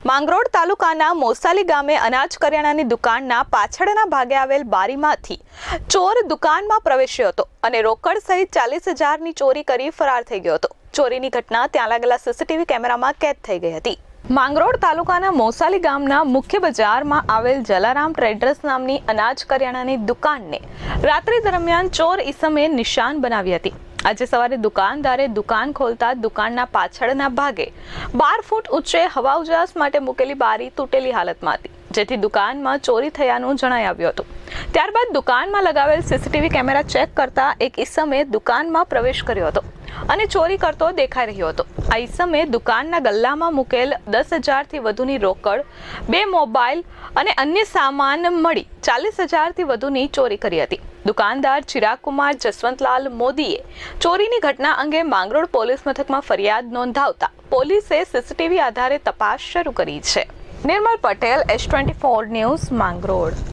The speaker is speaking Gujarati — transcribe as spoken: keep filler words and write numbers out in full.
માંગરોળ તાલુકાના મોસાલી ગામે અનાજ કરિયાણાની દુકાનના પાછળના ભાગે આવેલ બારીમાંથી ચોર દુકાનમાં પ્રવેશ્યો હતો અને રોકડ સહિત ચાલીસ હજારની ચોરી કરી ફરાર થઈ ગયો હતો. ચોરીની ઘટના ત્યાં લાગેલા સીસીટીવી કેમેરામાં કેદ થઈ ગઈ હતી. માંગરોળ તાલુકાના મોસાલી ગામના મુખ્ય બજારમાં આવેલ જલારામ ટ્રેડર્સ નામની અનાજ કરિયાણાની દુકાનને રાત્રિ દરમિયાન ચોર ઈસમે નિશાન બનાવી હતી. આજે સવારે દુકાનદારે દુકાન ખોલતા દુકાનના પાછળના ભાગે બાર ફૂટ ઊંચે હવા ઉજાસ માટે મૂકેલી બારી તૂટેલી હાલતમાં હતી, જેથી દુકાનમાં ચોરી થયાનું જણાઈ આવ્યું હતું. ત્યારબાદ દુકાનમાં લગાવેલ સીસીટીવી કેમેરા ચેક કરતા એક ઈસમે દુકાનમાં પ્રવેશ કર્યો હતો અને ચોરી કરતો દેખાઈ રહ્યો હતો. આ ઈસમે દુકાનના ગલ્લામાં મૂકેલ દસ હજારથી વધુની રોકડ, બે મોબાઈલ અને અન્ય સામાન મળી ચાલીસ હજારથી વધુની ચોરી કરી હતી. દુકાનદાર ચિરાગ કુમાર જસવંતલાલ મોદીએ ચોરીની ઘટના અંગે માંગરોળ પોલીસ મથકમાં ફરિયાદ નોંધાવતા પોલીસે સીસીટીવી આધારે તપાસ શરૂ કરી છે. Nirmal Patel, S twenty four news, Mangrol.